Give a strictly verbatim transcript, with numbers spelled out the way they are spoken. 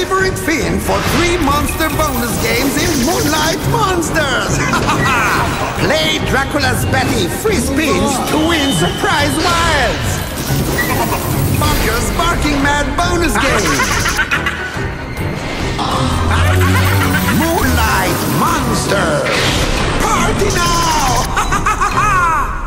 favorite fiend for three monster bonus games in Moonlight Monsters! Play Dracula's Betty free spins to win surprise wilds! Bonkers Barking Mad bonus game!